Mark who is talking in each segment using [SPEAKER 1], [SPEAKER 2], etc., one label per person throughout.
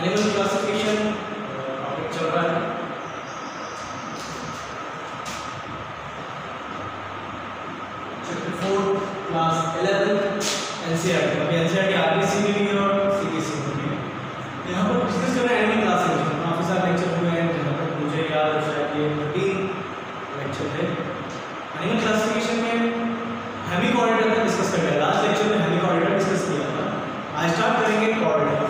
[SPEAKER 1] Animal classification topic चल रहा है। Chapter 4 class 11 NCERT. अभी एनसीईआरटी आरबीसी में भी है और सीबीएसई में भी है। यहाँ पर डिस्कस कर रहे हैं एनिमल क्लासिफिकेशन। काफ़ी सारे लेक्चर हुए हैं, जहाँ पर मुझे याद है शायद ये 13 लेक्चर थे। एनिमल क्लासिफिकेशन में हेमिकॉर्डिटा का डिस्कस कर लिया। लास्ट लेक्चर में हेमिकॉर्डिटा डिस्कस किया था। आज स्टार्ट करेंगे Chordata.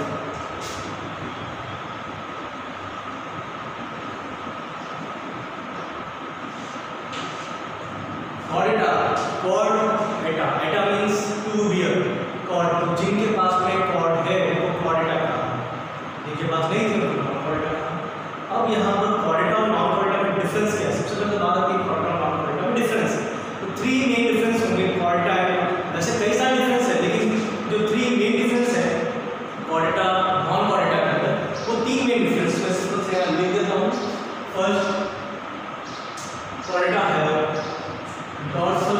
[SPEAKER 1] Chordata, cord ata means to bear. Cord, तो जिनके पास में कॉर्ड है वो कॉर्डिटा का, जिनके पास नहीं थे उनको कॉर्डिटा का। अब यहाँ पर कॉर्डिटा और नॉन कॉर्डिटा में डिफरेंस क्या है? सबसे पहले बात आती है कॉर्डिटा और नॉन कॉर्डिटा में डिफरेंस। तो 3 मेन डिफरेंस होंगे कॉर्डिटा है। वैसे कई सारे डिफरेंस है, लेकिन जो 3 मेन डिफरेंस है कॉर्डिटा नॉन कॉर्डिटा के अंदर, वो 3 मेन डिफरेंस मैं सिंपल से लिख देता हूँ। फर्स्ट, कॉर्डिटा है dorsal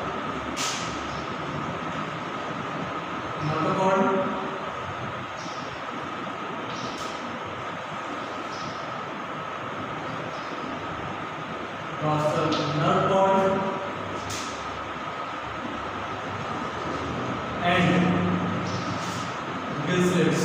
[SPEAKER 1] notochord, dorsal nerve cord and gill slits.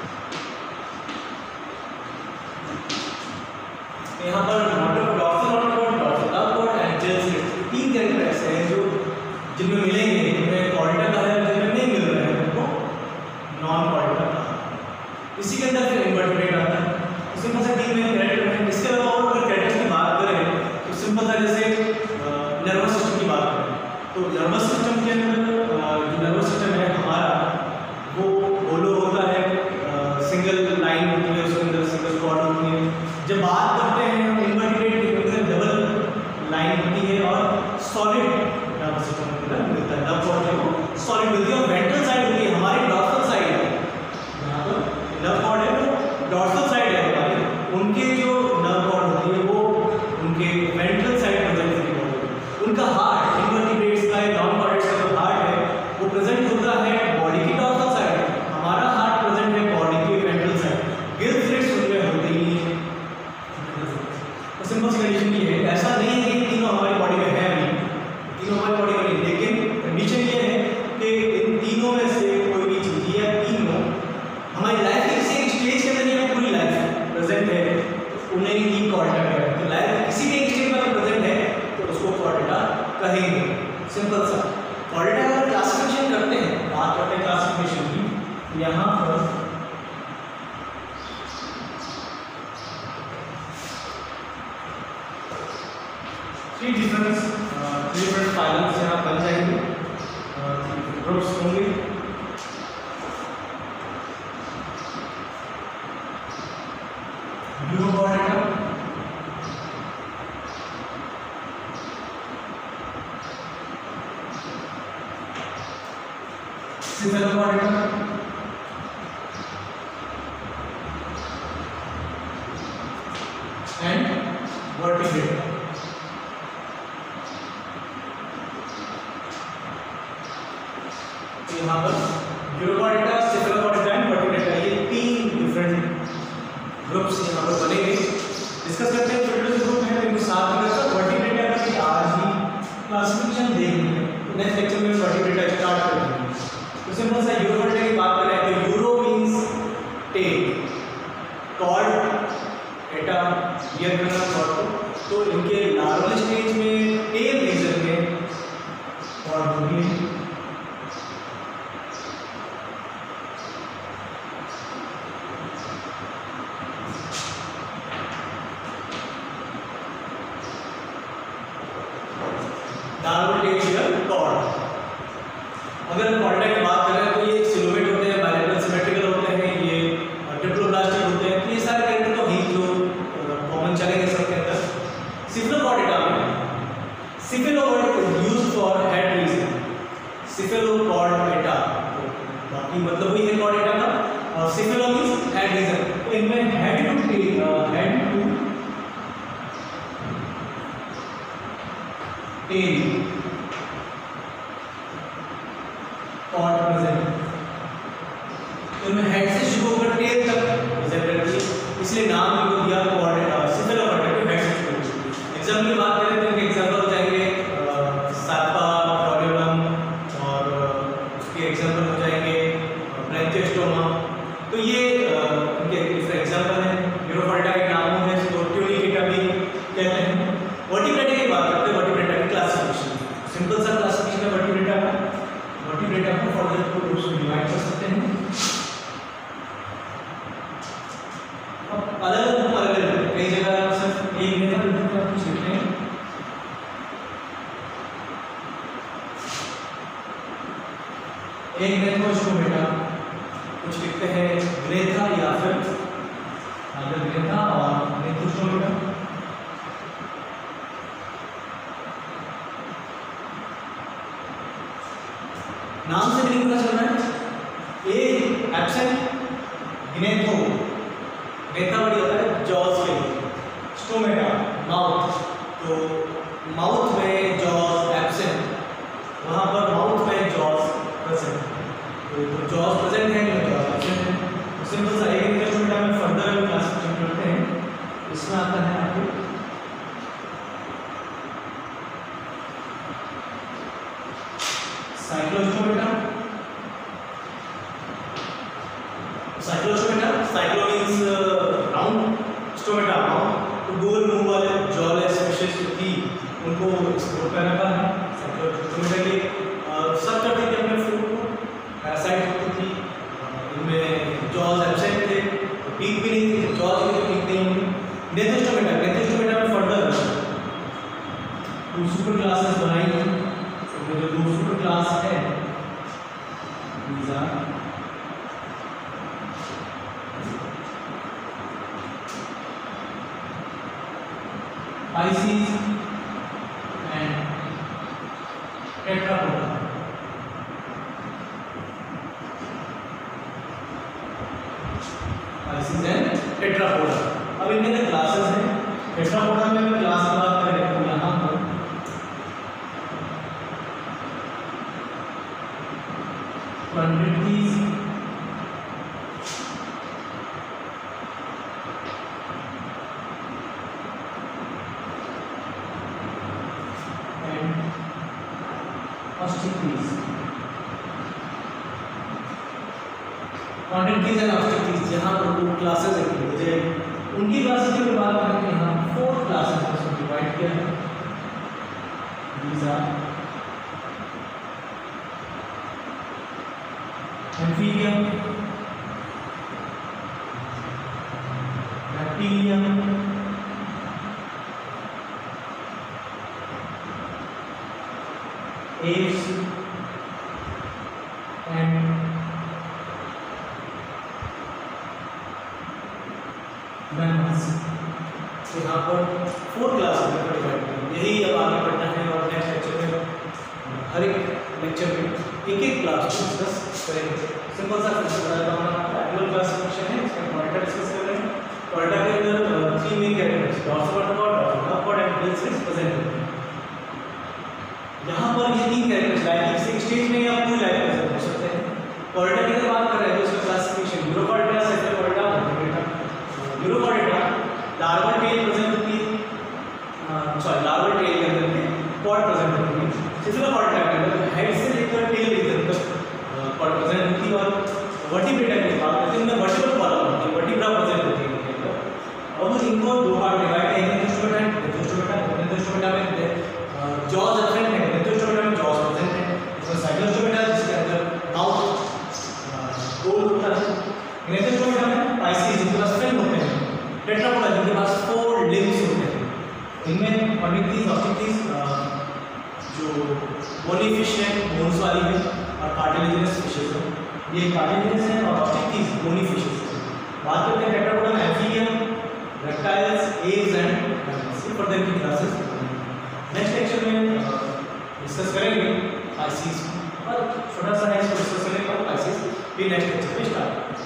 [SPEAKER 1] यहाँ पर dorsal notochord, dorsal nerve cord and gill slits 3 character ऐसे हैं जो जिनमें मिलेंगे, जिनमें कॉर्डिटा का है, जिनमें नहीं मिल रहे हैं उनको नॉन कॉर्डिटा का। इसी के अंदर फिर इन्वर्टिब्रेट आता है। सिंपल से 3 मेन कैरेक्टर हैं। इसके अलावा और अगर कैरेक्टर्स की बात करें तो सिंपल सा जैसे नर्वस सिस्टम की बात करें तो नर्वस सिस्टम के अंदर जो नर्वस सिस्टम है हमारा वो होलो होता है, सिंगल लाइन होती है, उसके अंदर सिंगल कॉर्ड होती है। जब बात करते हैं इन्वर्टिब्रेट के अंदर डबल लाइन होती है और सॉलिड नर्वस सिस्टम के अंदर मिलता है। नर्व कॉर्ड जो सॉलिड मिलती है और वेंट्रल साइड होती है हमारी डॉर्सल साइड है। यहाँ पर नर्व कॉर्ड है वो डॉर्सल साइड है हमारी, उनके जो नर्व कॉर्ड होती है वो उनके वेंट्रल साइड प्रेजेंट होती है। उनका हार्ट इन्वर्टिब्रेट्स का नॉन कॉर्डिटा का जो हार्ट है वो प्रेजेंट होता है बॉडी की डॉर्सल साइड, हमारा हार्ट प्रेजेंट है बॉडी की वेंट्रल साइड। गिल स्लिट्स उनमें होती ही है। तो सिंपल सी कंडीशन ये है, ऐसा नहीं है कि तीनों हमारी बॉडी में है, नहीं तीनों हमारी बॉडी में नहीं, लेकिन कंडीशन ये है कि इन तीनों में से कोई भी चीज़ या तीनों हमारी लाइफ के किसी एक स्टेज के अंदर या पूरी लाइफ प्रेजेंट है, उन्हें ही कॉर्डिटा कहते हैं। तो लाइफ किसी भी एक स्टेज में प्रेजेंट है तो उसको कॉर्डिटा कहेंगे। सिंपल सा कॉर्डिटा का क्लासिफिकेशन करते हैं, बात करते हैं क्लासिफिकेशन की। यहाँ पर 3 डिफरेंट फाइलम्स यहाँ बन जाएंगे, ग्रुप्स होंगे। Urochordata, Cephalochordata and Vertebrata. यहाँ पर यूरोकॉर्डिटा, सिफेलोकॉर्डिटा एंड वर्टिब्रेटा ये 3 डिफरेंट ग्रुप्स यहाँ पर बनेंगे। डिस्कस करते हैं छोटे छोटे ग्रुप हैं इनको साथ में करके वर्टिब्रेटा की आज ही क्लासिफिकेशन देखेंगे। नेक्स्ट लेक्चर में वर्टिब्रेटा स्टार्ट करेंगे। तो सिंपल सा यूरोकॉर्डिटा की बात करें तो uro means tail, cord ata bear करना कॉर्ड को, तो इनके लार्वल स्टेज में टेल रीजन में कॉर्ड होगी। अगर कॉर्डिटा की बात करें तो ये सिलोमेट होते हैं, बायलेटरल सिमेट्रिकल होते हैं, ये डिप्लोब्लास्टिक होते हैं। तो ये सारे कैरेक्टर तो ही जो कॉमन चलेंगे सबके अंदर। सिफेलोकॉर्डिटा में cephalo word used for head region, Cephalochordata बाकी मतलब वही है कॉर्डिटा का, और सिफेलो मींस हेड रीजन। तो इनमें head to tail cord present, तो इनमें हेड से शुरू होकर टेल तक प्रेजेंट वर्टिब्रेटा को फर्दर टू ग्रुप्स में डिवाइड कर सकते हैं। अब अलग अलग कई जगह सिर्फ एक मेथड का कुछ लिखते हैं। एक मेथड को बेटा कुछ लिखते हैं ग्रेथा या फिर अगर ग्रेथा और मेथोस्टोमेटा। नाम से नहीं पता चल रहा है। ए एब्सेंट ग्नेथो, ग्नेथा बड़ी होता है जॉज के लिए, स्टोमेटा माउथ, तो माउथ में जॉज एब्सेंट, वहाँ पर माउथ में जॉज प्रेजेंट, तो जॉज प्रेजेंट है तो जॉज एब्सेंट है। सिंपल सा एक स्टोमेटा में फर्दर क्लासिफिकेशन करते हैं। इसमें आता है आपको Cyclostomata. Cyclostomata, cyclo means round, stomata round, गोल मुंह वाले जॉलेस फिशेस की उनको एक्सपोर्ट कर रखा है। साइक्लोस्टोमेटा के सब करते थे अपने फूड को, पैरासाइट होती थी, इनमें जॉज एब्सेंट थे, पीक भी नहीं थी, जॉज भी पीक नहीं होंगे। नेथोस्टोमेटा, नेथोस्टोमेटा में फर्दर सुपर क्लासेस बनाई हैं। जो दो सुपर क्लास है these are Pisces and Tetrapoda। Pisces and Tetrapoda। अब इनके क्लासेस हैं। टेट्रापोडा में अगर क्लास की बात करें तो यहाँ पर quantities and auxiliaries। quantities and auxiliaries यहाँ पर दो क्लासेस हैं, मुझे उनकी क्लासेस की बात करें तो यहाँ 4 क्लासेस में डिवाइड किया है। these are Amphibian, Reptilian, apes and mammals। तो यहाँ पर 4 क्लास में डिवाइड किया। यही अब आगे पढ़ना है और नेक्स्ट लेक्चर में हर एक लेक्चर में एक एक क्लास को डिस्कस करेंगे। सिंपल सा हमारा एनुअल क्लासिफिकेशन है, इसमें क्वाड्रेटा डिस्कस कर रहे हैं। क्वाड्रेटा के अंदर 3 main characters dorsal vertebra, upward and tail से प्रेजेंट होते हैं। यहाँ पर ये 3 कैरेक्टर्स लाइफ के स्टेज में या पूरी लाइफ प्रेजेंट हो सकते हैं। क्वाड्रेटा की अगर बात करें तो इसका classification Urochordata, Cephalochordata, Vertebrata. Urochordata larval tail present होती है, सॉरी लार्वल टेल के अंदर पॉड प्रेजेंट होती है। सेफलोक्वाड्रेटा के अंदर हेड से लेकर टेल तक पॉड प्रेजेंट होती है। और वर्टिब्रेटा की बात करते हैं उनमें वर्टिब्रल कॉलम होती है, वर्टिब्रा प्रेजेंट होती है उनके अंदर। और इनको दो पार्ट डिवाइड है, नेथोस्टोमेटा एंड मेथोस्टोमेटा। नेथोस्टोमेटा में जॉज एब्सेंट है, मेथोस्टोमेटा में जॉज प्रेजेंट है। इसमें साइक्लोस्टोमेटा जिसके अंदर माउथ गोल होता है। मेथोस्टोमेटा में पाइसेस जिनके पास फिन होते हैं। टेट्रापोडा जिनके पास 4 लिम्स होते हैं। इनमें क्वाड्रिटीज, ऑक्टिटीज जो बोनी फिश है, बोन्स वाली है, और कार्टिलेजिनस फिशेस है। ये कार्टिलेजिनस है और ऑक्टिटीज बोनी फिशेस है। बात करते हैं टेट्रापोडा में amphibian, reptiles, Aves and mammals. ये फर्दर की क्लासेस नेक्स्ट लेक्चर में डिस्कस करेंगे पाइसेस, और छोटा सा है इसको डिस्कस करेंगे पाइसेस, फिर नेक्स्ट लेक्चर में स्टार्ट